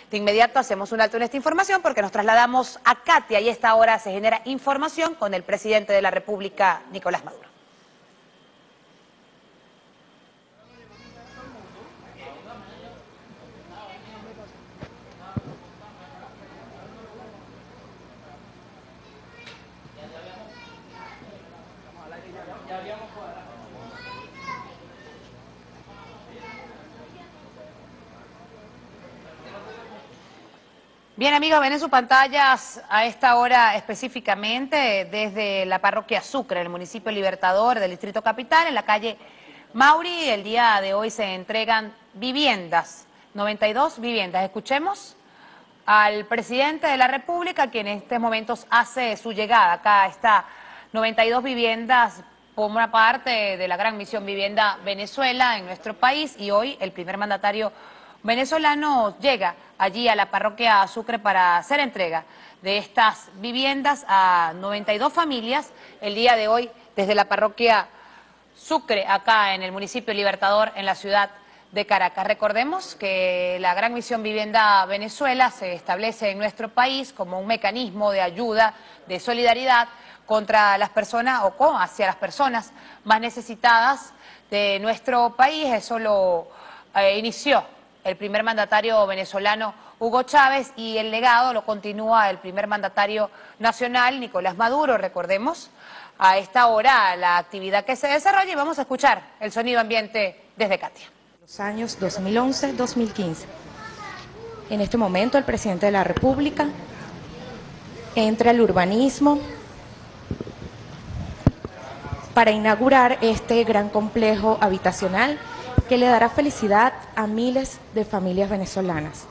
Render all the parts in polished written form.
De inmediato hacemos un alto en esta información porque nos trasladamos a Catia y a esta hora se genera información con el presidente de la República, Nicolás Maduro. Bien, amigos, ven en sus pantallas a esta hora específicamente desde la parroquia Sucre, el municipio Libertador del Distrito Capital, en la calle Mauri. El día de hoy se entregan viviendas, 92 viviendas. Escuchemos al presidente de la República, quien en estos momentos hace su llegada acá a esta 92 viviendas, por una parte de la gran misión Vivienda Venezuela en nuestro país, y hoy el primer mandatario venezolano llega allí a la parroquia Sucre para hacer entrega de estas viviendas a 92 familias el día de hoy desde la parroquia Sucre, acá en el municipio Libertador, en la ciudad de Caracas. Recordemos que la Gran Misión Vivienda Venezuela se establece en nuestro país como un mecanismo de ayuda, de solidaridad contra las personas o hacia las personas más necesitadas de nuestro país. Eso lo inició el primer mandatario venezolano Hugo Chávez y el legado lo continúa el primer mandatario nacional Nicolás Maduro. Recordemos a esta hora la actividad que se desarrolla y vamos a escuchar el sonido ambiente desde Catia. Los años 2011-2015. En este momento el presidente de la República entra al urbanismo para inaugurar este gran complejo habitacional que le dará felicidad a miles de familias venezolanas.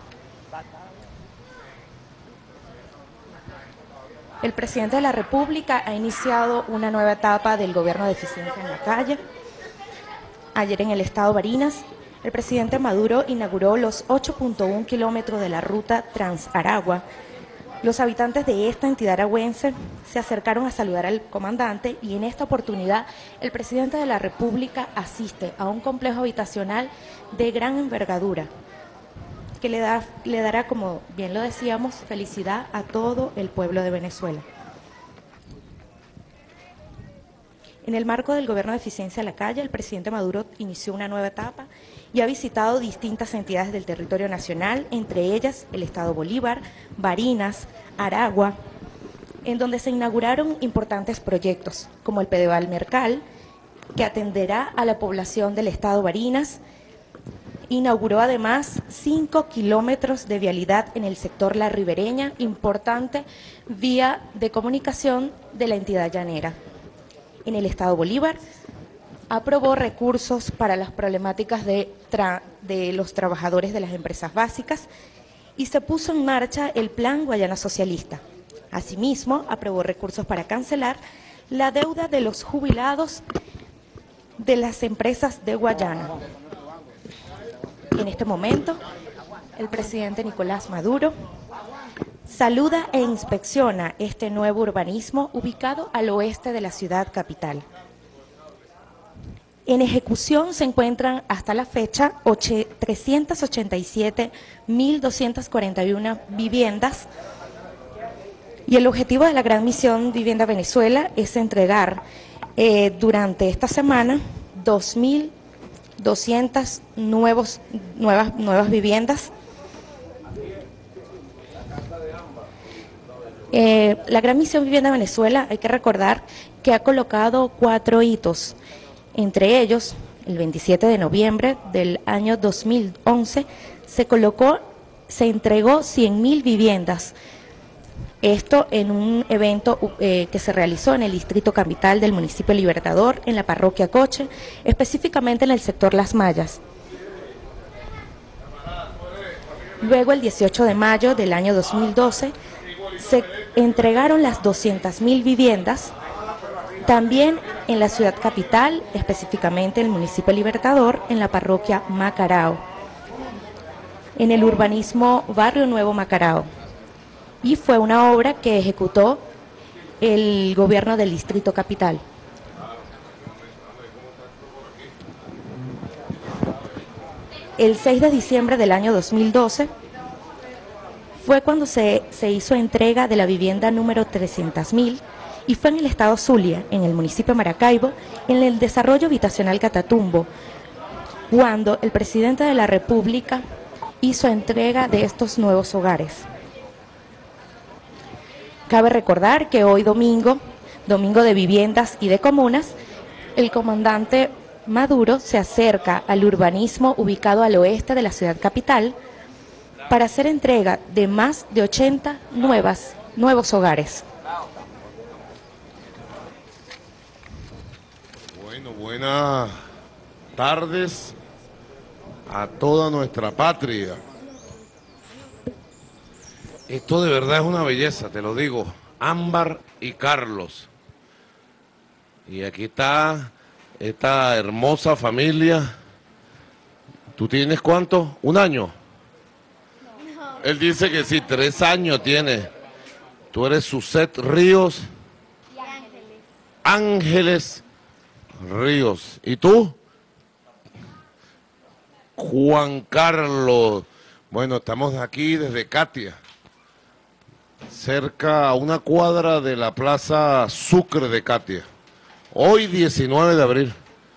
El presidente de la República ha iniciado una nueva etapa del gobierno de eficiencia en la calle. Ayer en el estado Barinas, el presidente Maduro inauguró los 8.1 kilómetros de la ruta Trans-Aragua. Los habitantes de esta entidad aragüense se acercaron a saludar al comandante y en esta oportunidad el presidente de la República asiste a un complejo habitacional de gran envergadura que le dará, como bien lo decíamos, felicidad a todo el pueblo de Venezuela. En el marco del gobierno de eficiencia en la calle, el presidente Maduro inició una nueva etapa y ha visitado distintas entidades del territorio nacional, entre ellas el estado Bolívar, Barinas, Aragua, en donde se inauguraron importantes proyectos, como el Pedeval Mercal, que atenderá a la población del estado Barinas. Inauguró además 5 kilómetros de vialidad en el sector La Ribereña, importante vía de comunicación de la entidad llanera. En el estado Bolívar, aprobó recursos para las problemáticas de los trabajadores de las empresas básicas y se puso en marcha el Plan Guayana Socialista. Asimismo, aprobó recursos para cancelar la deuda de los jubilados de las empresas de Guayana. En este momento, el presidente Nicolás Maduro saluda e inspecciona este nuevo urbanismo ubicado al oeste de la ciudad capital. En ejecución se encuentran hasta la fecha 387.241 viviendas y el objetivo de la Gran Misión Vivienda Venezuela es entregar durante esta semana 2.200 nuevas viviendas. La Gran Misión Vivienda Venezuela, hay que recordar que ha colocado 4 hitos. Entre ellos, el 27 de noviembre del año 2011, se entregó 100.000 viviendas. Esto en un evento que se realizó en el Distrito Capital del municipio Libertador, en la parroquia Coche, específicamente en el sector Las Mayas. Luego, el 18 de mayo del año 2012, se entregaron las 200.000 viviendas, también en la ciudad capital, específicamente en el municipio Libertador, en la parroquia Macarao, en el urbanismo Barrio Nuevo Macarao. Y fue una obra que ejecutó el gobierno del Distrito Capital. El 6 de diciembre del año 2012 fue cuando se hizo entrega de la vivienda número 300.000 y fue en el estado Zulia, en el municipio de Maracaibo, en el desarrollo habitacional Catatumbo, cuando el presidente de la República hizo entrega de estos nuevos hogares. Cabe recordar que hoy domingo de viviendas y de comunas, el comandante Maduro se acerca al urbanismo ubicado al oeste de la ciudad capital para hacer entrega de más de 80 nuevos hogares. Bueno, buenas tardes a toda nuestra patria. Esto de verdad es una belleza, te lo digo. Ámbar y Carlos. Y aquí está esta hermosa familia. ¿Tú tienes cuánto? ¿Un año? No. Él dice que sí, 3 años tiene. Tú eres Suset Ríos. Y Ángeles. Ángeles Ríos. ¿Y tú? Juan Carlos. Bueno, estamos aquí desde Catia, cerca a una cuadra de la Plaza Sucre de Catia. Hoy 19 de abril.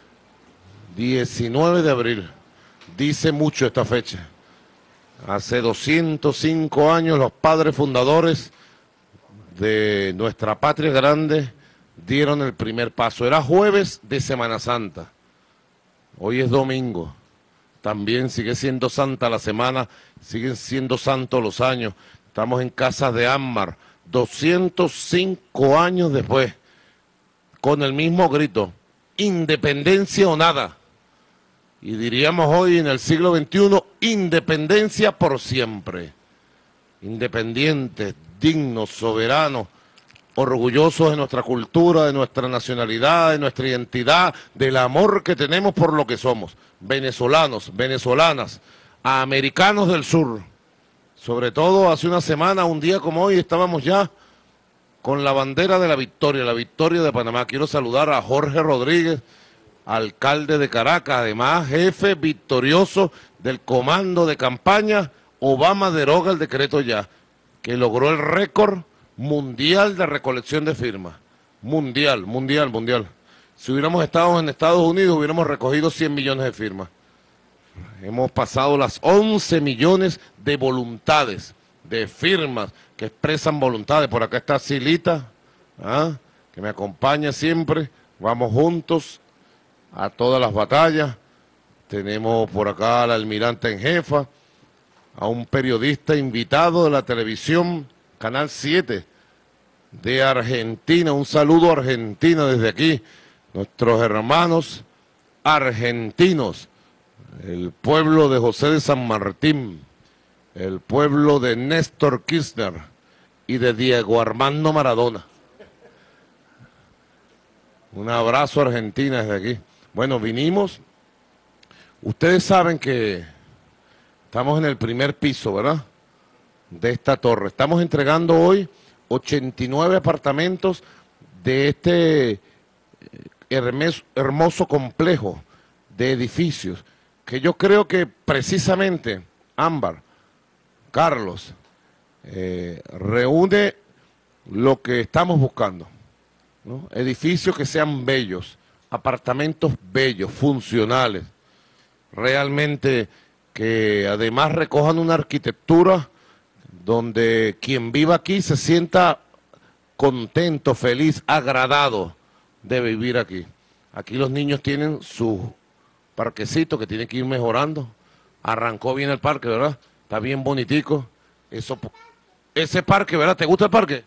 19 de abril. Dice mucho esta fecha. Hace 205 años los padres fundadores de nuestra patria grande dieron el primer paso. Era jueves de Semana Santa. Hoy es domingo. También sigue siendo santa la semana, siguen siendo santos los años. Estamos en Casas de Ámbar, 205 años después, con el mismo grito, independencia o nada. Y diríamos hoy en el siglo XXI, independencia por siempre. Independientes, dignos, soberanos, orgullosos de nuestra cultura, de nuestra nacionalidad, de nuestra identidad, del amor que tenemos por lo que somos. Venezolanos, venezolanas, americanos del sur. Sobre todo hace una semana, un día como hoy, estábamos ya con la bandera de la victoria de Panamá. Quiero saludar a Jorge Rodríguez, alcalde de Caracas, además jefe victorioso del comando de campaña Obama deroga el decreto ya, que logró el récord mundial de recolección de firmas. Mundial. Si hubiéramos estado en Estados Unidos, hubiéramos recogido 100 millones de firmas. Hemos pasado las 11 millones de voluntades, de firmas que expresan voluntades. Por acá está Silita, que me acompaña siempre. Vamos juntos a todas las batallas. Tenemos por acá al almirante en jefa, a un periodista invitado de la televisión Canal 7 de Argentina. Un saludo a Argentina desde aquí, nuestros hermanos argentinos, el pueblo de José de San Martín, el pueblo de Néstor Kirchner y de Diego Armando Maradona. Un abrazo a Argentina desde aquí. Bueno, vinimos, ustedes saben que estamos en el primer piso, ¿verdad?, de esta torre. Estamos entregando hoy 89 apartamentos de este hermoso complejo de edificios, que yo creo que precisamente, Ámbar, Carlos, reúne lo que estamos buscando, ¿no? Edificios que sean bellos, apartamentos bellos, funcionales, realmente que además recojan una arquitectura donde quien viva aquí se sienta contento, feliz, agradado de vivir aquí. Aquí los niños tienen su parquecito que tienen que ir mejorando. Arrancó bien el parque, ¿verdad? Está bien bonitico. Ese parque, ¿verdad? ¿Te gusta el parque?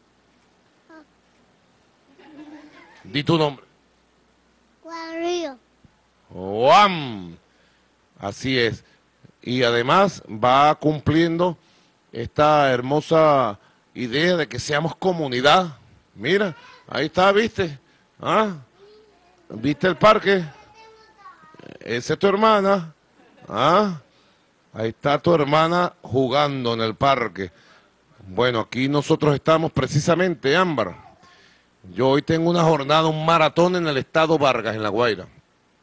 Di tu nombre. Juan Río. Juan. Así es. Y además va cumpliendo esta hermosa idea de que seamos comunidad. Mira, ahí está, ¿viste? ¿Viste el parque? Esa es tu hermana. Ahí está tu hermana jugando en el parque. Bueno, aquí nosotros estamos precisamente, Ámbar. Yo hoy tengo una jornada, un maratón en el estado Vargas, en La Guaira.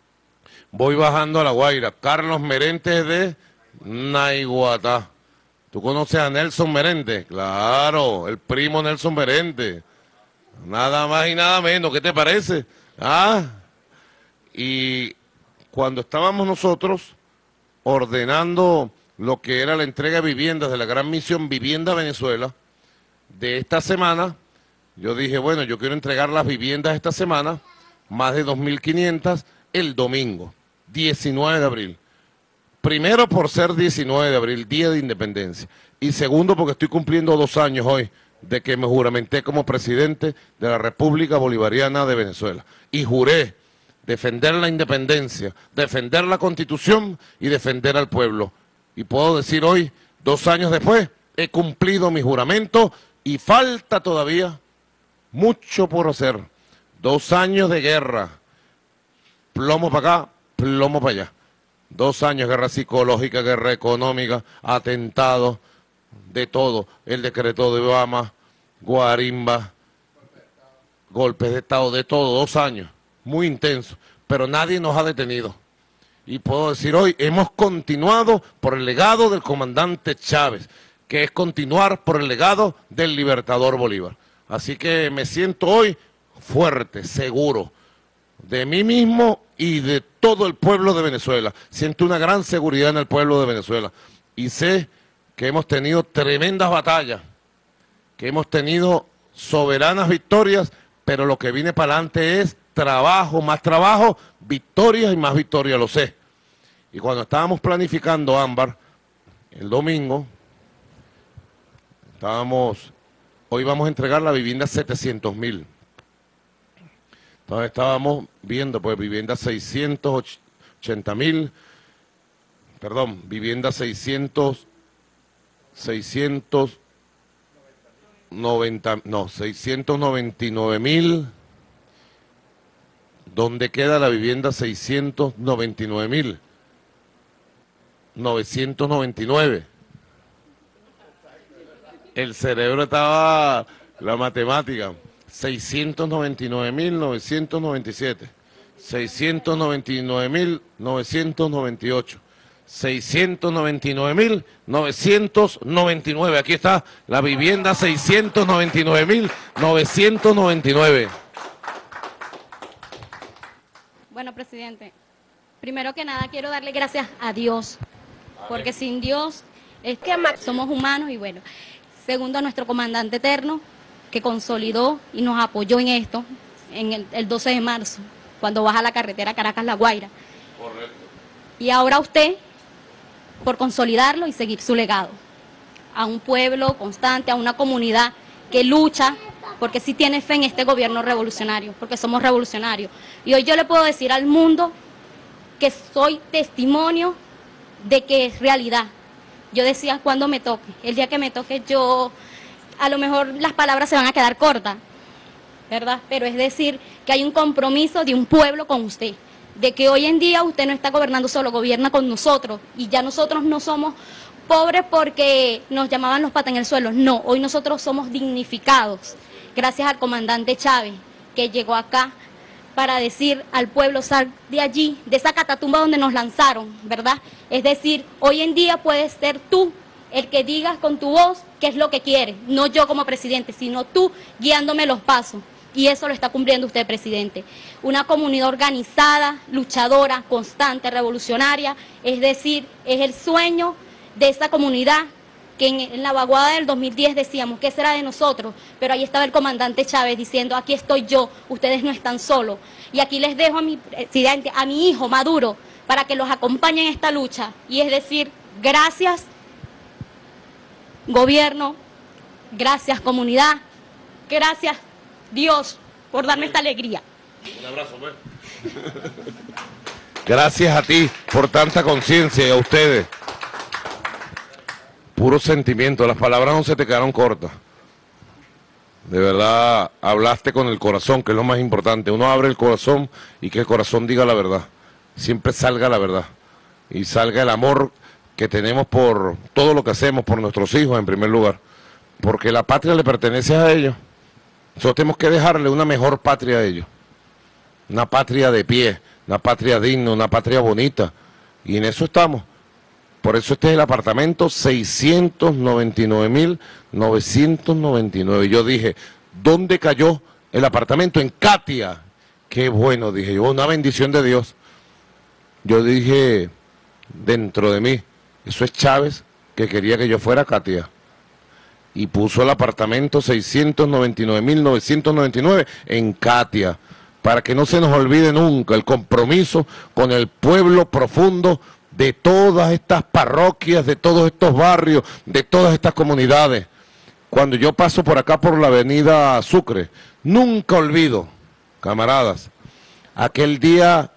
Voy bajando a La Guaira. Carlos Merentes de Naiguatá. ¿Tú conoces a Nelson Merente? Claro, el primo Nelson Merente. Nada más y nada menos, ¿qué te parece? ¿Ah? Y cuando estábamos nosotros ordenando lo que era la entrega de viviendas de la gran misión Vivienda Venezuela, de esta semana, yo dije, bueno, yo quiero entregar las viviendas esta semana, más de 2.500 el domingo, 19 de abril. Primero por ser 19 de abril, Día de Independencia, y segundo porque estoy cumpliendo 2 años hoy de que me juramenté como presidente de la República Bolivariana de Venezuela. Y juré defender la independencia, defender la Constitución y defender al pueblo. Y puedo decir hoy, 2 años después, he cumplido mi juramento y falta todavía mucho por hacer. 2 años de guerra, plomo para acá, plomo para allá. 2 años, guerra psicológica, guerra económica, atentados, de todo. El decreto de Obama, guarimba, golpes de Estado, de todo. 2 años, muy intenso, pero nadie nos ha detenido. Y puedo decir hoy, hemos continuado por el legado del comandante Chávez, que es continuar por el legado del libertador Bolívar. Así que me siento hoy fuerte, seguro, de mí mismo y de todo el pueblo de Venezuela. Siento una gran seguridad en el pueblo de Venezuela. Y sé que hemos tenido tremendas batallas, que hemos tenido soberanas victorias, pero lo que viene para adelante es trabajo, más trabajo, victorias y más victorias, lo sé. Y cuando estábamos planificando, Ámbar, el domingo, hoy vamos a entregar la vivienda 700.000. Entonces estábamos viendo, pues, vivienda 680.000, perdón, vivienda 699.000. ¿Dónde queda la vivienda 699.000? 999. El cerebro estaba, la matemática, 699.997, 699.998, 699.999. Aquí está la vivienda 699.999. Bueno, presidente, primero que nada quiero darle gracias a Dios, porque sin Dios es que somos humanos y bueno. Segundo, a nuestro comandante eterno, que consolidó y nos apoyó en esto, en el 12 de marzo, cuando baja la carretera Caracas-La Guaira. Correcto. Y ahora usted, por consolidarlo y seguir su legado, a un pueblo constante, a una comunidad que lucha, porque sí tiene fe en este gobierno revolucionario, porque somos revolucionarios. Y hoy yo le puedo decir al mundo que soy testimonio de que es realidad. Yo decía, cuando me toque, el día que me toque yo, a lo mejor las palabras se van a quedar cortas, ¿verdad? Pero es decir, que hay un compromiso de un pueblo con usted, de que hoy en día usted no está gobernando solo, gobierna con nosotros, y ya nosotros no somos pobres porque nos llamaban los patas en el suelo, no, hoy nosotros somos dignificados, gracias al comandante Chávez, que llegó acá para decir al pueblo, sal de allí, de esa catatumba donde nos lanzaron, ¿verdad? Es decir, hoy en día puedes ser tú el que digas con tu voz qué es lo que quieres, no yo como presidente, sino tú guiándome los pasos. Y eso lo está cumpliendo usted, presidente. Una comunidad organizada, luchadora, constante, revolucionaria, es decir, es el sueño de esa comunidad que en la vaguada del 2010 decíamos, ¿qué será de nosotros? Pero ahí estaba el comandante Chávez diciendo, aquí estoy yo, ustedes no están solos. Y aquí les dejo a mi presidente, a mi hijo Maduro, para que los acompañe en esta lucha. Y es decir, gracias, gobierno, gracias, comunidad, gracias, Dios, por darme esta alegría. Un abrazo, pues. Gracias a ti por tanta conciencia y a ustedes. Puro sentimiento, las palabras no se te quedaron cortas. De verdad, hablaste con el corazón, que es lo más importante. Uno abre el corazón y que el corazón diga la verdad. Siempre salga la verdad. Y salga el amor que tenemos por todo lo que hacemos, por nuestros hijos en primer lugar. Porque la patria le pertenece a ellos. Nosotros tenemos que dejarle una mejor patria a ellos. Una patria de pie, una patria digna, una patria bonita. Y en eso estamos. Por eso este es el apartamento 699.999. Yo dije, ¿dónde cayó el apartamento? En Katia. Qué bueno, dije yo, una bendición de Dios. Yo dije dentro de mí, eso es Chávez que quería que yo fuera a Katia. Y puso el apartamento 699.999 en Katia, para que no se nos olvide nunca el compromiso con el pueblo profundo de todas estas parroquias, de todos estos barrios, de todas estas comunidades. Cuando yo paso por acá por la avenida Sucre, nunca olvido, camaradas, aquel día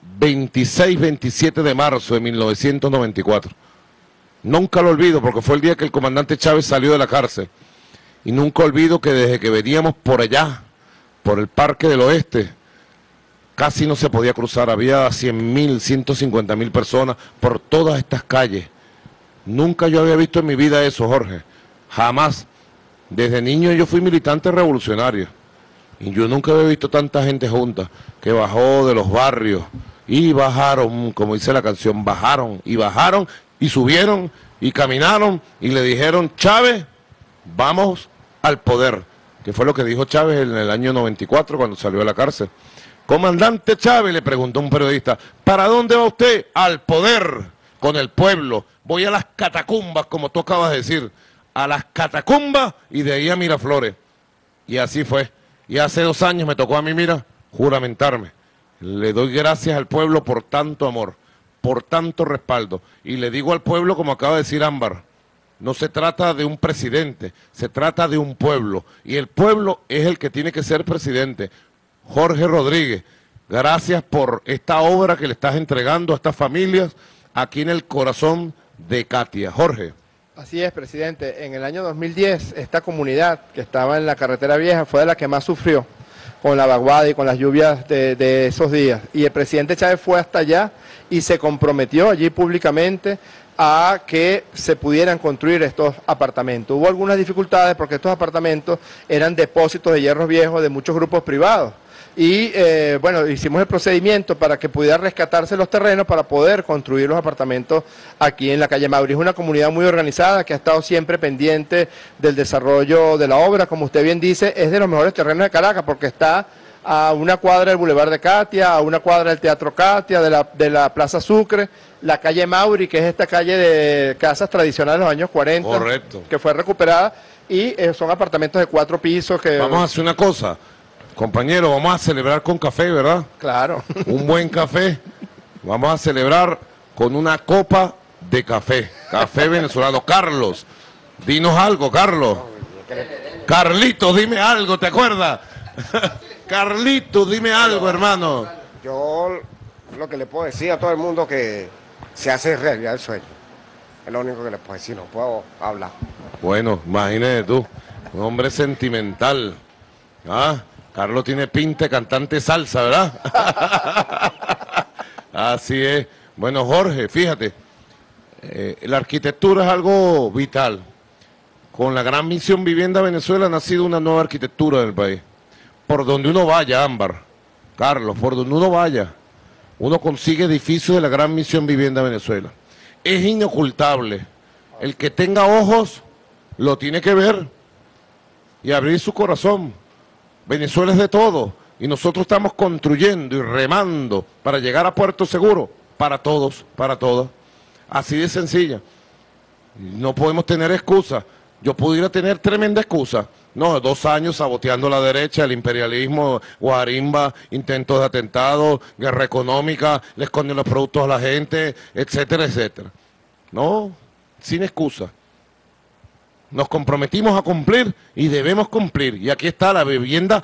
26-27 de marzo de 1994. Nunca lo olvido porque fue el día que el comandante Chávez salió de la cárcel. Y nunca olvido que desde que veníamos por allá, por el Parque del Oeste, casi no se podía cruzar, había 100.000, 150.000 personas por todas estas calles. Nunca yo había visto en mi vida eso, Jorge, jamás. Desde niño yo fui militante revolucionario y yo nunca había visto tanta gente junta que bajó de los barrios y bajaron, como dice la canción, bajaron y subieron y caminaron y le dijeron, Chávez, vamos al poder, que fue lo que dijo Chávez en el año 94 cuando salió de la cárcel. Comandante Chávez, le preguntó un periodista, ¿para dónde va usted? Al poder, con el pueblo. Voy a las catacumbas, como tú acabas de decir, a las catacumbas y de ahí a Miraflores. Y así fue. Y hace 2 años me tocó a mí, mira, juramentarme. Le doy gracias al pueblo por tanto amor, por tanto respaldo. Y le digo al pueblo, como acaba de decir Ámbar, no se trata de un presidente, se trata de un pueblo. Y el pueblo es el que tiene que ser presidente. Jorge Rodríguez, gracias por esta obra que le estás entregando a estas familias aquí en el corazón de Katia. Jorge. Así es, presidente. En el año 2010, esta comunidad que estaba en la carretera vieja fue de la que más sufrió con la vaguada y con las lluvias de esos días. Y el presidente Chávez fue hasta allá y se comprometió allí públicamente a que se pudieran construir estos apartamentos. Hubo algunas dificultades porque estos apartamentos eran depósitos de hierros viejos de muchos grupos privados. Y bueno, hicimos el procedimiento para que pudiera rescatarse los terrenos para poder construir los apartamentos aquí en la calle Mauri. Es una comunidad muy organizada que ha estado siempre pendiente del desarrollo de la obra. Como usted bien dice, es de los mejores terrenos de Caracas porque está a una cuadra del Boulevard de Katia, a una cuadra del Teatro Katia, de la Plaza Sucre, la calle Mauri, que es esta calle de casas tradicionales de los años 40, correcto, que fue recuperada, y son apartamentos de 4 pisos. Que vamos a hacer una cosa, compañero, vamos a celebrar con café, ¿verdad? Claro. Un buen café, vamos a celebrar con una copa de café, café venezolano. Carlos, dinos algo, Carlos. Carlitos, dime algo, ¿te acuerdas? Carlitos, dime algo, hermano. Yo lo que le puedo decir a todo el mundo que se hace realidad el sueño. Es lo único que le puedo decir, no puedo hablar. Bueno, imagínate tú, un hombre sentimental. ¿Ah? Carlos tiene pinta de cantante salsa, ¿verdad? Así es. Bueno, Jorge, fíjate, la arquitectura es algo vital. Con la Gran Misión Vivienda Venezuela ha nacido una nueva arquitectura del país. Por donde uno vaya, Ámbar, Carlos, por donde uno vaya, uno consigue edificios de la Gran Misión Vivienda Venezuela. Es inocultable. El que tenga ojos lo tiene que ver y abrir su corazón. Venezuela es de todo y nosotros estamos construyendo y remando para llegar a Puerto Seguro para todos, para todas. Así de sencilla. No podemos tener excusas. Yo pudiera tener tremenda excusa. No, 2 años saboteando la derecha, el imperialismo, guarimba, intentos de atentado, guerra económica, le esconden los productos a la gente, etcétera, etcétera. No, sin excusa. Nos comprometimos a cumplir y debemos cumplir. Y aquí está la vivienda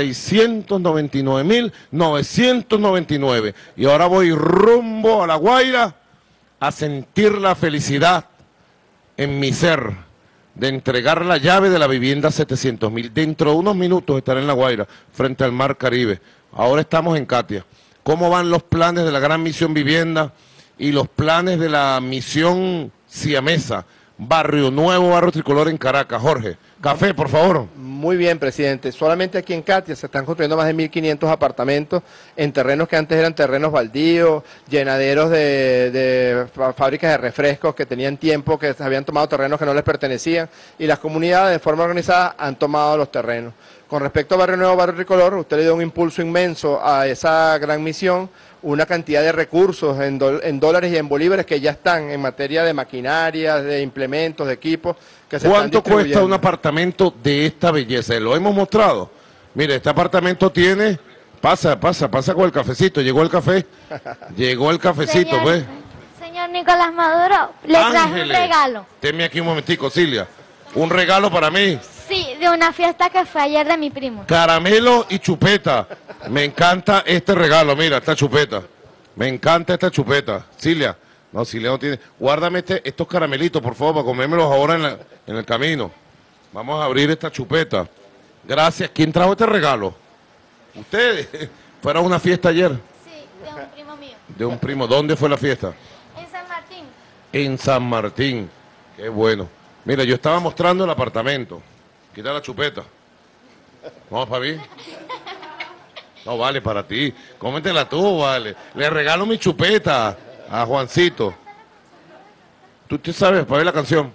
699.999. Y ahora voy rumbo a La Guaira a sentir la felicidad en mi ser de entregar la llave de la vivienda 700.000. Dentro de unos minutos estaré en La Guaira, frente al Mar Caribe. Ahora estamos en Katia. ¿Cómo van los planes de la Gran Misión Vivienda y los planes de la misión siamesa Barrio Nuevo, Barrio Tricolor en Caracas. Jorge, café, por favor. Muy bien, presidente. Solamente aquí en Katia se están construyendo más de 1.500 apartamentos en terrenos que antes eran terrenos baldíos, llenaderos de fábricas de refrescos que tenían tiempo, que habían tomado terrenos que no les pertenecían, y las comunidades de forma organizada han tomado los terrenos. Con respecto a Barrio Nuevo, Barrio Tricolor, usted le dio un impulso inmenso a esa gran misión, una cantidad de recursos en dólares y en bolívares que ya están en materia de maquinaria, de implementos, de equipos, que se están ¿Cuánto cuesta distribuyendo. un apartamento de esta belleza? Lo hemos mostrado. Mire, este apartamento tiene... Pasa con el cafecito. Llegó el café. Llegó el cafecito, pues. Señor Nicolás Maduro, le traje un Ángeles, regalo. Tenme aquí un momentico, Cilia. Un regalo para mí. Sí, de una fiesta que fue ayer de mi primo. Caramelo y chupeta. Me encanta este regalo, mira, esta chupeta. Me encanta esta chupeta. Cilia, no, Cilia no tiene. Guárdame estos caramelitos, por favor, para comérmelos ahora en el camino. Vamos a abrir esta chupeta. Gracias. ¿Quién trajo este regalo? Ustedes. ¿Fueron a una fiesta ayer? Sí, de un primo mío. De un primo. ¿Dónde fue la fiesta? En San Martín. En San Martín. Qué bueno. Mira, yo estaba mostrando el apartamento. Quita la chupeta. Vamos para mí. No, vale, para ti. Cómetela tú, vale. Le regalo mi chupeta a Juancito. ¿Tú te sabes para ver la canción?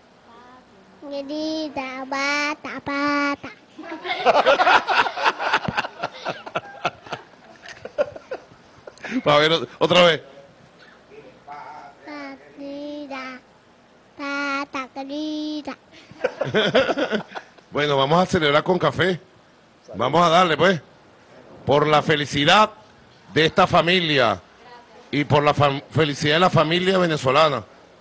Querida, bata, pata. Para ver otra vez. Querida, pata, querida. Bueno, vamos a celebrar con café. Vamos a darle, pues. Por la felicidad de esta familia y por la felicidad de la familia venezolana.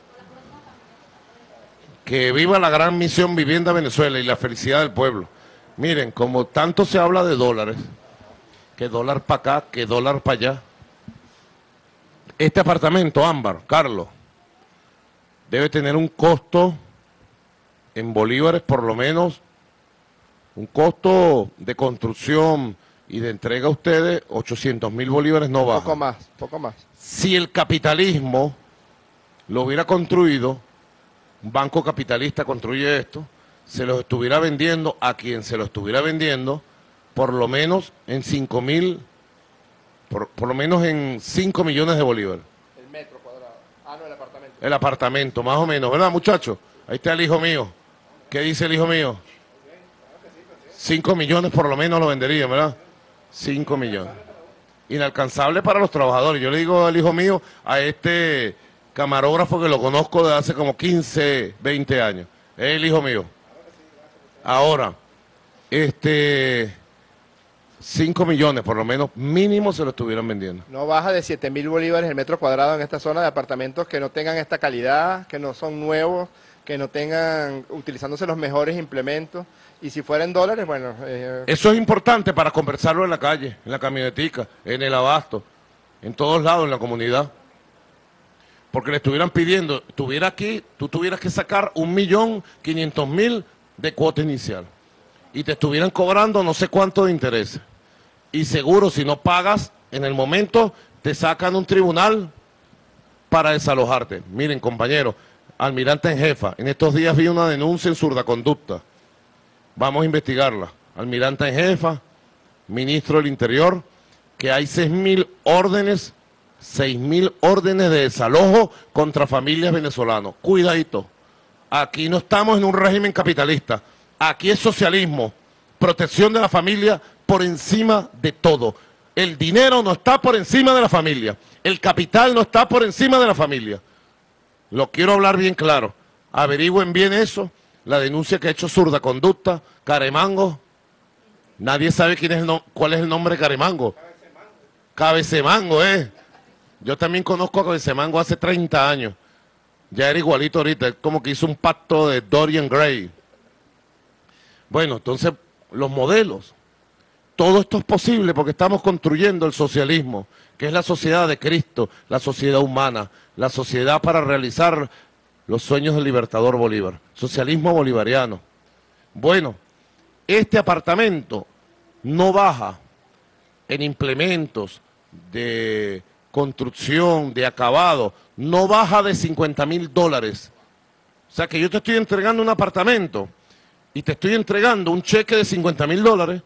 Que viva la gran misión Vivienda Venezuela y la felicidad del pueblo. Miren, como tanto se habla de dólares, que dólar para acá, que dólar para allá. Este apartamento, Ámbar, Carlos, debe tener un costo en bolívares, por lo menos, un costo de construcción y de entrega a ustedes, 800.000 bolívares no baja. Poco más. Si el capitalismo lo hubiera construido, un banco capitalista construye esto, se los estuviera vendiendo a quien se lo estuviera vendiendo, por lo menos en 5.000, por lo menos en 5 millones de bolívares. El metro cuadrado. Ah, no, el apartamento. El apartamento, más o menos, ¿verdad, muchachos? Ahí está el hijo mío. ¿Qué dice el hijo mío? 5 millones por lo menos lo vendería, ¿verdad? 5 millones. Inalcanzable para los trabajadores. Yo le digo al hijo mío, a este camarógrafo que lo conozco de hace como 15, 20 años. Es el hijo mío. Ahora, 5 millones por lo menos mínimo se lo estuvieran vendiendo. No baja de 7.000 bolívares el metro cuadrado en esta zona de apartamentos que no tengan esta calidad, que no son nuevos, que no tengan, utilizándose los mejores implementos. Y si fuera en dólares, bueno... Eso es importante para conversarlo en la calle, en la camionetica, en el abasto, en todos lados, en la comunidad. Porque le estuvieran pidiendo, estuviera aquí, tú tuvieras que sacar 1.500.000 de cuota inicial. Y te estuvieran cobrando no sé cuánto de interés. Y seguro, si no pagas, en el momento te sacan un tribunal para desalojarte. Miren, compañeros, almirante en jefa, en estos días vi una denuncia en surdaconducta. Vamos a investigarla. Almirante en jefa, ministro del Interior, que hay 6.000 órdenes de desalojo contra familias venezolanas. Cuidadito. Aquí no estamos en un régimen capitalista. Aquí es socialismo, protección de la familia por encima de todo. El dinero no está por encima de la familia. El capital no está por encima de la familia. Lo quiero hablar bien claro. Averigüen bien eso. La denuncia que ha hecho Surdaconducta, Caremango. Nadie sabe cuál es el nombre de Caremango. Cabecemango, Yo también conozco a Cabecemango hace 30 años. Ya era igualito ahorita, es como que hizo un pacto de Dorian Gray. Bueno, entonces, los modelos. Todo esto es posible porque estamos construyendo el socialismo, que es la sociedad de Cristo, la sociedad humana, la sociedad para realizar los sueños del libertador Bolívar. Socialismo bolivariano. Bueno, este apartamento no baja en implementos de construcción, de acabado, no baja de 50.000 dólares O sea que yo te estoy entregando un apartamento y te estoy entregando un cheque de $50.000,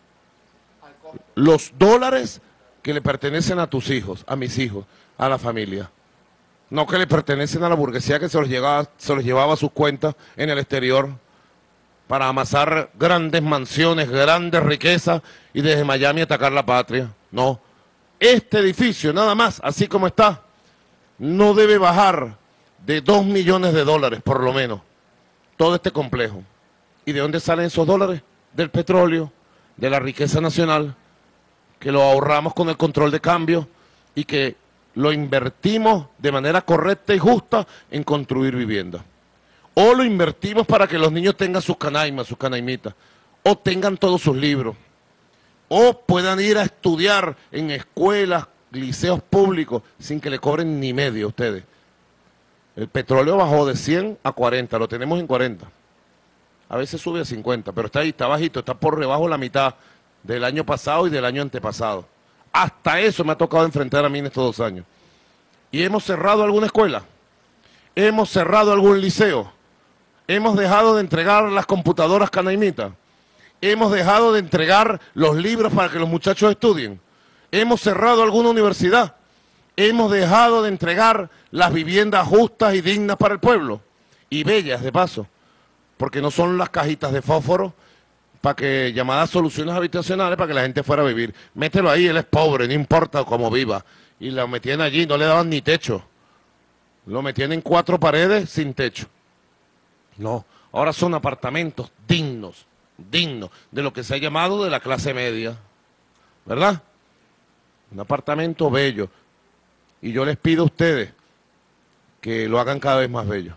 los dólares que le pertenecen a tus hijos, a mis hijos, a la familia. No que le pertenecen a la burguesía que se los llevaba a sus cuentas en el exterior para amasar grandes mansiones, grandes riquezas y desde Miami atacar la patria. No, este edificio nada más, así como está, no debe bajar de $2 millones por lo menos, todo este complejo. ¿Y de dónde salen esos dólares? Del petróleo, de la riqueza nacional, que lo ahorramos con el control de cambio y que lo invertimos de manera correcta y justa en construir vivienda. O lo invertimos para que los niños tengan sus canaimas, sus canaimitas, o tengan todos sus libros, o puedan ir a estudiar en escuelas, liceos públicos, sin que le cobren ni medio a ustedes. El petróleo bajó de 100 a 40, lo tenemos en 40. A veces sube a 50, pero está ahí, está bajito, está por debajo de la mitad del año pasado y del año antepasado. Hasta eso me ha tocado enfrentar a mí en estos 2 años. Y hemos cerrado alguna escuela, hemos cerrado algún liceo, hemos dejado de entregar las computadoras canaimitas, hemos dejado de entregar los libros para que los muchachos estudien, hemos cerrado alguna universidad, hemos dejado de entregar las viviendas justas y dignas para el pueblo, y bellas de paso, porque no son las cajitas de fósforo para que llamadas soluciones habitacionales para que la gente fuera a vivir. Mételo ahí, él es pobre, no importa cómo viva. Y lo metían allí, no le daban ni techo. Lo metían en 4 paredes sin techo. No, ahora son apartamentos dignos, de lo que se ha llamado de la clase media. ¿Verdad? Un apartamento bello. Y yo les pido a ustedes que lo hagan cada vez más bello.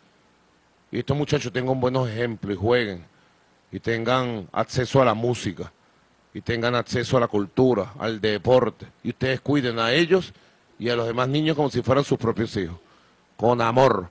Y estos muchachos tengan buenos ejemplos y jueguen. Y tengan acceso a la música, y tengan acceso a la cultura, al deporte, y ustedes cuiden a ellos y a los demás niños como si fueran sus propios hijos, con amor,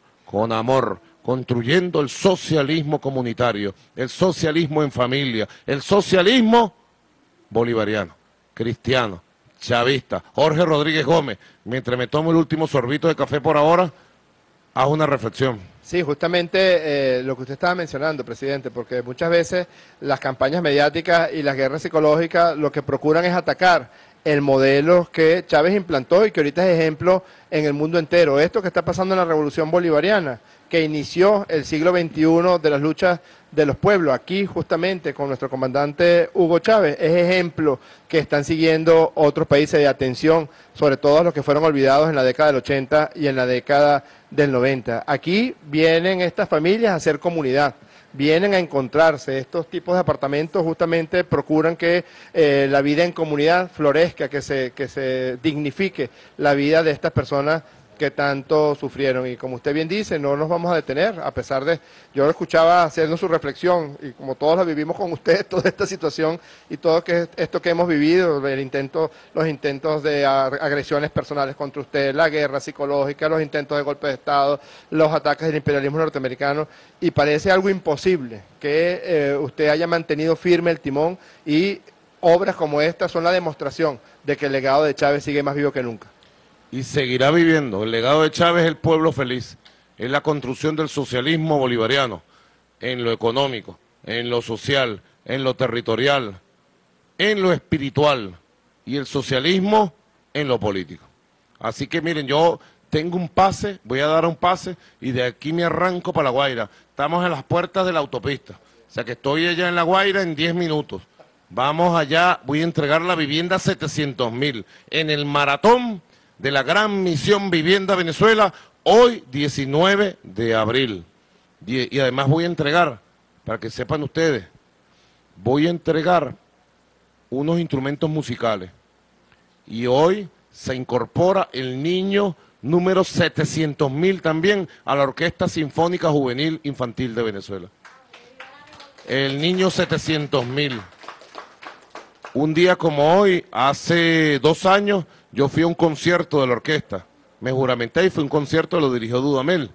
construyendo el socialismo comunitario, el socialismo en familia, el socialismo bolivariano, cristiano, chavista. Jorge Rodríguez Gómez, mientras me tomo el último sorbito de café por ahora, haz una reflexión. Sí, justamente lo que usted estaba mencionando, presidente, porque muchas veces las campañas mediáticas y las guerras psicológicas lo que procuran es atacar el modelo que Chávez implantó y que ahorita es ejemplo en el mundo entero. Esto que está pasando en la Revolución Bolivariana, que inició el siglo XXI de las luchas de los pueblos, aquí justamente con nuestro comandante Hugo Chávez, es ejemplo que están siguiendo otros países de atención, sobre todo los que fueron olvidados en la década del 80 y en la década del 90. Aquí vienen estas familias a hacer comunidad, vienen a encontrarse. Estos tipos de apartamentos justamente procuran que la vida en comunidad florezca, que se dignifique la vida de estas personas que tanto sufrieron. Y como usted bien dice, no nos vamos a detener, a pesar de, yo lo escuchaba haciendo su reflexión, y como todos la vivimos con usted, toda esta situación y todo esto que hemos vivido, los intentos de agresiones personales contra usted, la guerra psicológica, los intentos de golpe de Estado, los ataques del imperialismo norteamericano, y parece algo imposible que usted haya mantenido firme el timón, y obras como esta son la demostración de que el legado de Chávez sigue más vivo que nunca. Y seguirá viviendo. El legado de Chávez es el pueblo feliz, es la construcción del socialismo bolivariano, en lo económico, en lo social, en lo territorial, en lo espiritual, y el socialismo en lo político. Así que miren, yo tengo un pase, voy a dar un pase, y de aquí me arranco para La Guaira. Estamos en las puertas de la autopista, o sea que estoy allá en La Guaira en 10 minutos. Vamos allá, voy a entregar la vivienda a 700.000 en el maratón de la Gran Misión Vivienda Venezuela, hoy 19 de abril. Y además voy a entregar, para que sepan ustedes, voy a entregar unos instrumentos musicales. Y hoy se incorpora el niño número 700.000 también a la Orquesta Sinfónica Juvenil Infantil de Venezuela. El niño 700.000. Un día como hoy, hace 2 años, yo fui a un concierto de la orquesta, me juramenté y fue un concierto, lo dirigió Dudamel.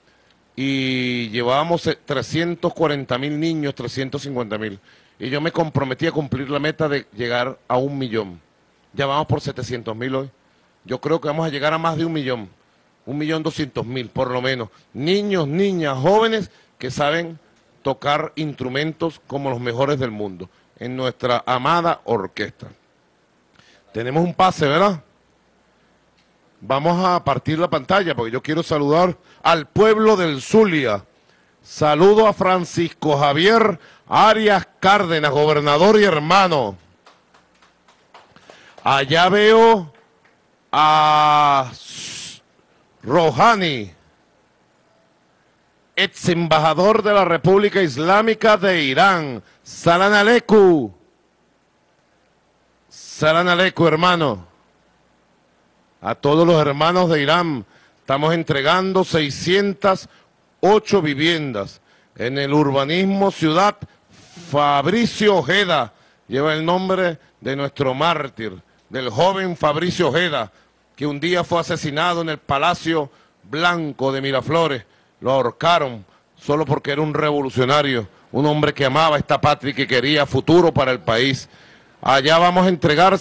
Y llevábamos 340.000 niños, 350.000. Y yo me comprometí a cumplir la meta de llegar a 1 millón. Ya vamos por 700.000 hoy. Yo creo que vamos a llegar a más de 1 millón. 1.200.000 por lo menos, niños, niñas, jóvenes que saben tocar instrumentos como los mejores del mundo, en nuestra amada orquesta. Tenemos un pase, ¿verdad? Vamos a partir la pantalla porque yo quiero saludar al pueblo del Zulia. Saludo a Francisco Javier Arias Cárdenas, gobernador y hermano. Allá veo a Rouhani, ex embajador de la República Islámica de Irán. Salam aleikum. Salam aleikum, hermano. A todos los hermanos de Irán, estamos entregando 608 viviendas en el urbanismo Ciudad Fabricio Ojeda. Lleva el nombre de nuestro mártir, del joven Fabricio Ojeda, que un día fue asesinado en el Palacio Blanco de Miraflores. Lo ahorcaron solo porque era un revolucionario, un hombre que amaba esta patria y que quería futuro para el país. Allá vamos a entregar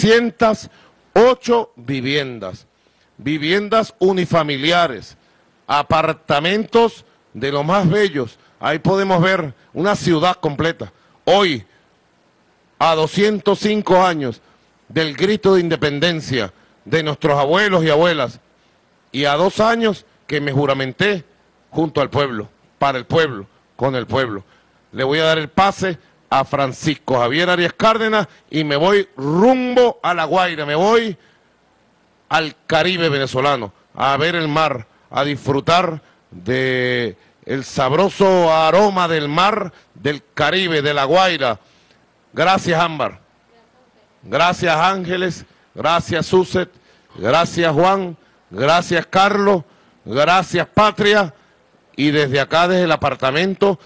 608 viviendas, viviendas unifamiliares, apartamentos de los más bellos. Ahí podemos ver una ciudad completa. Hoy, a 205 años del grito de independencia de nuestros abuelos y abuelas, y a 2 años que me juramenté junto al pueblo, para el pueblo, con el pueblo. Le voy a dar el pase a Francisco Javier Arias Cárdenas y me voy rumbo a La Guaira, me voy al Caribe venezolano, a ver el mar, a disfrutar de el sabroso aroma del mar, del Caribe, de La Guaira. Gracias, Ámbar. Gracias, Ángeles. Gracias, Suset. Gracias, Juan. Gracias, Carlos. Gracias, Patria. Y desde acá, desde el apartamento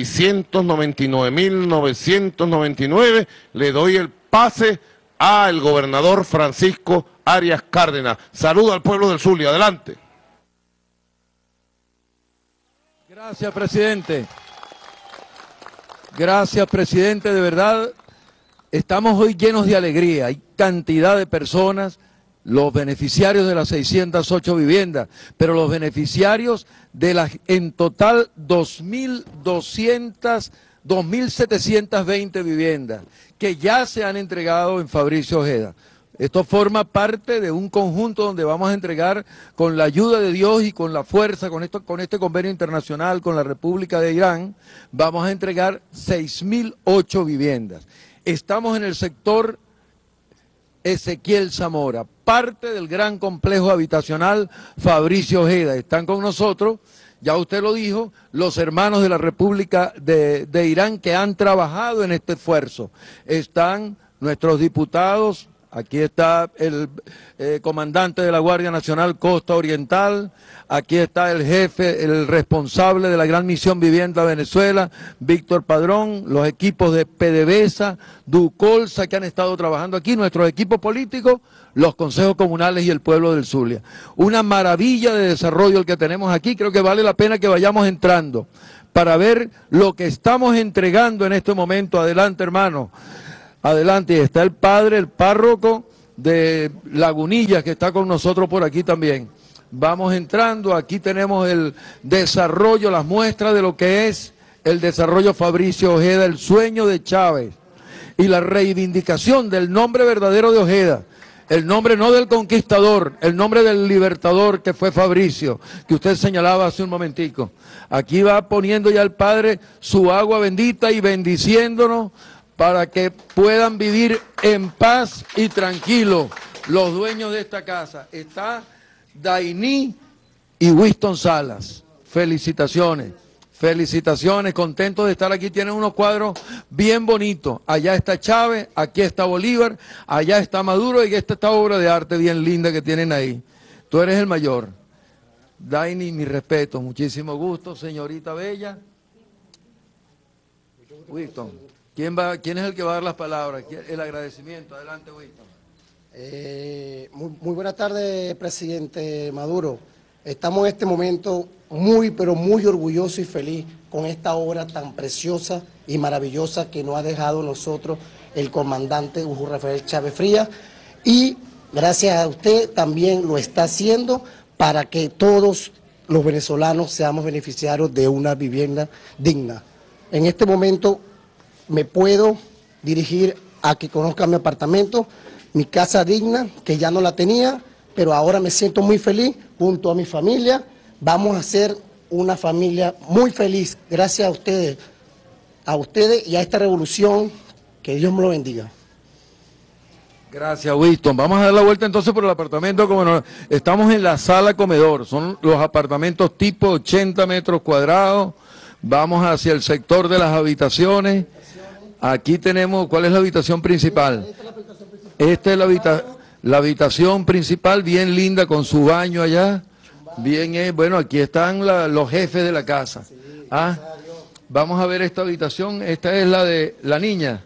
699.999, le doy el pase al gobernador Francisco Arias Cárdenas. Saludo al pueblo del Zulia. Adelante. Gracias, presidente. Gracias, presidente. De verdad, estamos hoy llenos de alegría. Hay cantidad de personas, los beneficiarios de las 608 viviendas, pero los beneficiarios de las, en total, 2.720 viviendas que ya se han entregado en Fabricio Ojeda. Esto forma parte de un conjunto donde vamos a entregar, con la ayuda de Dios y con la fuerza, con este convenio internacional con la República de Irán, vamos a entregar 6.008 viviendas. Estamos en el sector Ezequiel Zamora, parte del gran complejo habitacional Fabricio Ojeda. Están con nosotros, ya usted lo dijo, los hermanos de la República de Irán que han trabajado en este esfuerzo. Están nuestros diputados. Aquí está el comandante de la Guardia Nacional Costa Oriental, aquí está el jefe, el responsable de la Gran Misión Vivienda Venezuela, Víctor Padrón, los equipos de PDVSA, Ducolsa que han estado trabajando aquí, nuestros equipos políticos, los consejos comunales y el pueblo del Zulia. Una maravilla de desarrollo el que tenemos aquí, creo que vale la pena que vayamos entrando para ver lo que estamos entregando en este momento. Adelante, hermano. Adelante, está el padre, el párroco de Lagunillas, que está con nosotros por aquí también. Vamos entrando, aquí tenemos el desarrollo, las muestras de lo que es el desarrollo Fabricio Ojeda, el sueño de Chávez y la reivindicación del nombre verdadero de Ojeda. El nombre no del conquistador, el nombre del libertador que fue Fabricio, que usted señalaba hace un momentico. Aquí va poniendo ya el padre su agua bendita y bendiciéndonos para que puedan vivir en paz y tranquilo los dueños de esta casa. Está Dainí y Winston Salas. Felicitaciones, felicitaciones, contentos de estar aquí. Tienen unos cuadros bien bonitos. Allá está Chávez, aquí está Bolívar, allá está Maduro y esta obra de arte bien linda que tienen ahí. Tú eres el mayor. Dainí, mi respeto, muchísimo gusto, señorita bella. Winston. ¿Quién es el que va a dar las palabras? El agradecimiento. Adelante, Winston. Muy buenas tardes, presidente Maduro. Estamos en este momento muy, pero muy orgullosos y feliz con esta obra tan preciosa y maravillosa que nos ha dejado nosotros el comandante Hugo Rafael Chávez Frías. Y gracias a usted también lo está haciendo para que todos los venezolanos seamos beneficiarios de una vivienda digna. En este momento me puedo dirigir a que conozcan mi apartamento, mi casa digna, que ya no la tenía, pero ahora me siento muy feliz junto a mi familia. Vamos a ser una familia muy feliz, gracias a ustedes y a esta revolución. Que Dios me lo bendiga. Gracias, Winston. Vamos a dar la vuelta entonces por el apartamento. Estamos en la sala comedor. Son los apartamentos tipo 80 metros cuadrados. Vamos hacia el sector de las habitaciones. Aquí tenemos, ¿cuál es la habitación principal? Esta es la habitación principal, bien linda, con su baño allá. Bien, bueno, aquí están los jefes de la casa. Vamos a ver esta habitación. Esta es la de la niña.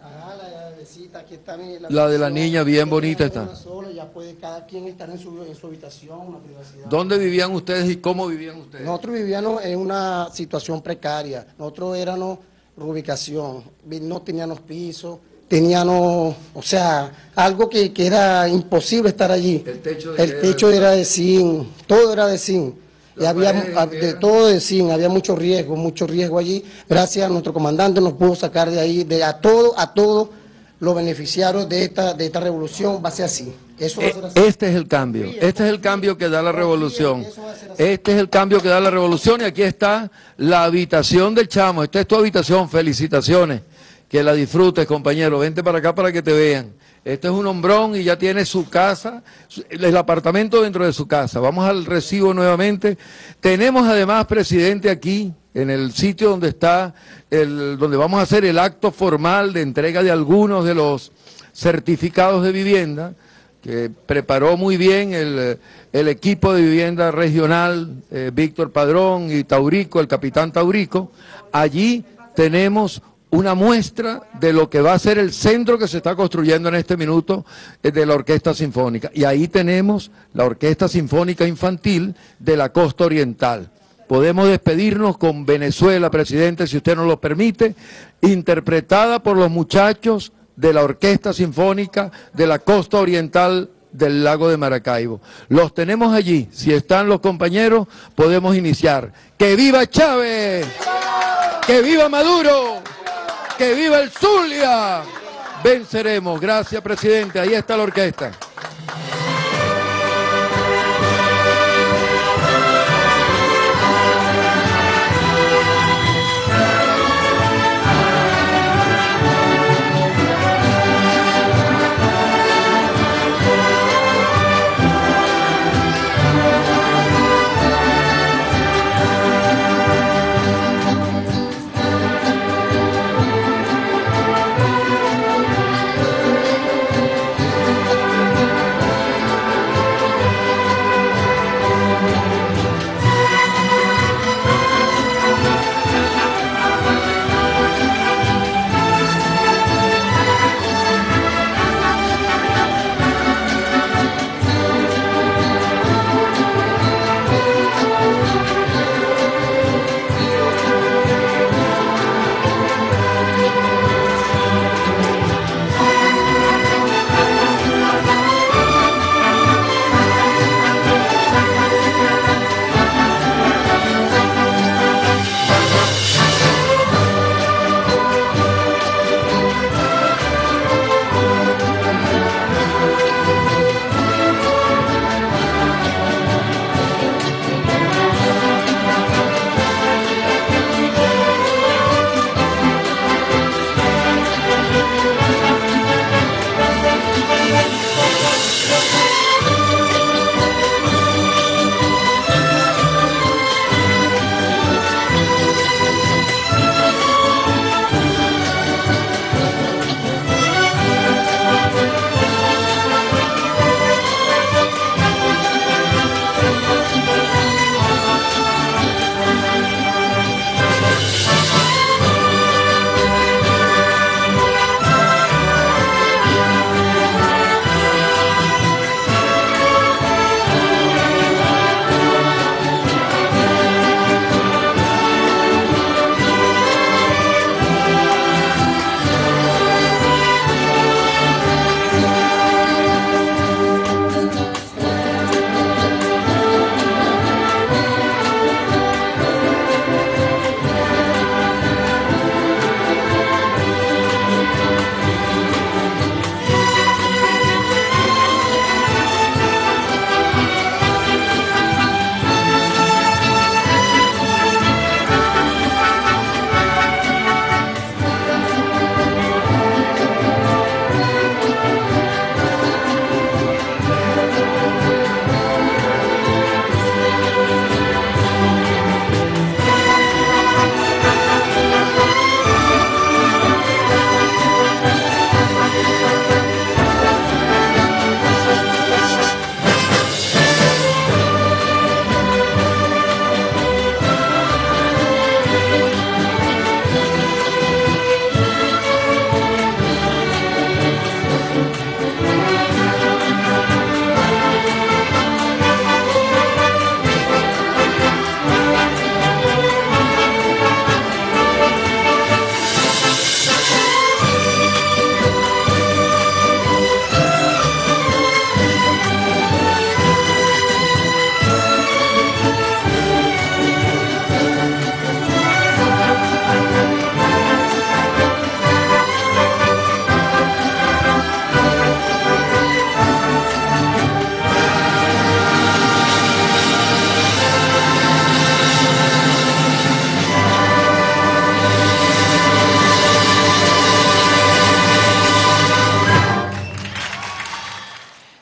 La de la niña, bien bonita está. Ya puede cada quien estar en su habitación, una privacidad. ¿Dónde vivían ustedes y cómo vivían ustedes? Nosotros vivíamos en una situación precaria. Nosotros éramos reubicación, no teníamos piso, teníamos, o sea, algo que era imposible estar allí. El techo era de zinc, todo era de zinc. Y había de todo de zinc, había mucho riesgo allí. Gracias a nuestro comandante nos pudo sacar de ahí, a todo los beneficiarios de esta revolución. Va a ser así. Eso va a ser así. Este es el cambio, este es el cambio que da la revolución. Este es el cambio que da la revolución y aquí está la habitación del chamo. Esta es tu habitación, felicitaciones. Que la disfrutes, compañero. Vente para acá para que te vean. Este es un hombrón y ya tiene su casa, el apartamento dentro de su casa. Vamos al recibo nuevamente. Tenemos además, presidente, aquí, en el sitio donde está, donde vamos a hacer el acto formal de entrega de algunos de los certificados de vivienda, que preparó muy bien el equipo de vivienda regional, Víctor Padrón y Taurico, el capitán Taurico. Allí tenemos una muestra de lo que va a ser el centro que se está construyendo en este minuto de la Orquesta Sinfónica. Y ahí tenemos la Orquesta Sinfónica Infantil de la Costa Oriental. Podemos despedirnos con Venezuela, presidente, si usted nos lo permite, interpretada por los muchachos de la Orquesta Sinfónica de la Costa Oriental del Lago de Maracaibo. Los tenemos allí. Si están los compañeros, podemos iniciar. ¡Que viva Chávez! ¡Que viva Maduro! ¡Que viva el Zulia! Venceremos. Gracias, presidente. Ahí está la orquesta.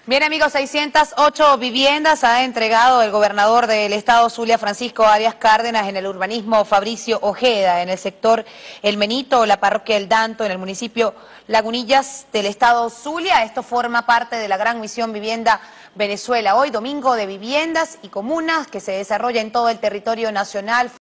Bien, amigos, 608 viviendas ha entregado el gobernador del estado Zulia, Francisco Arias Cárdenas, en el urbanismo Fabricio Ojeda, en el sector El Menito, la parroquia El Danto, en el municipio Lagunillas del estado Zulia. Esto forma parte de la gran misión Vivienda Venezuela. Hoy, domingo de viviendas y comunas que se desarrolla en todo el territorio nacional.